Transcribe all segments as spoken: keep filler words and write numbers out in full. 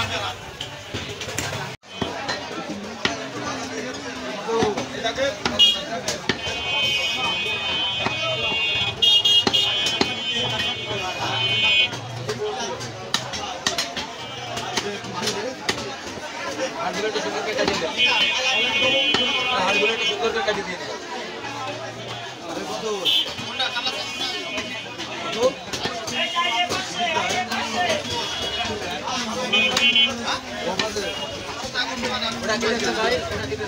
হাড়গুলো একটু সুন্দর করে কাটিয়ে দেন, হাড়গুলো একটু সুন্দর করে কাটিয়ে দিয়ে দেন। ওটা কেটে দেয়, ওটা কেটে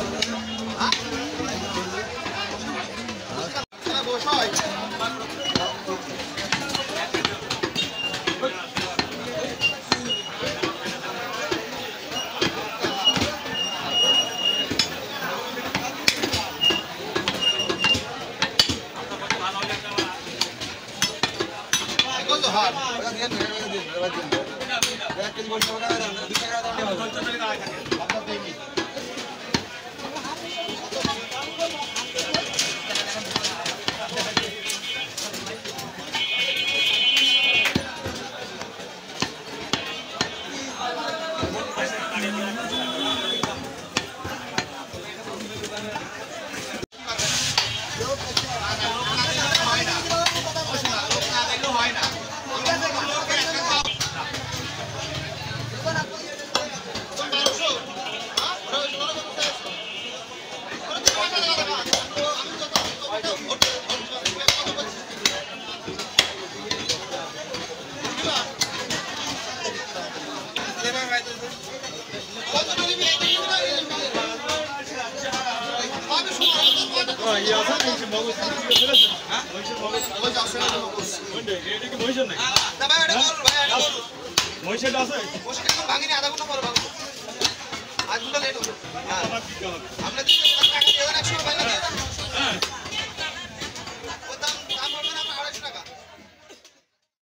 মহিষের আছে মহিষের একদম ভাঙিনি আধা ঘন্টা পরে ভাঙবো আধ ঘন্টা লেট হবে। হ্যাঁ আমরা টাকা দিয়ে দেন একশো ভাই না। হ্যাঁ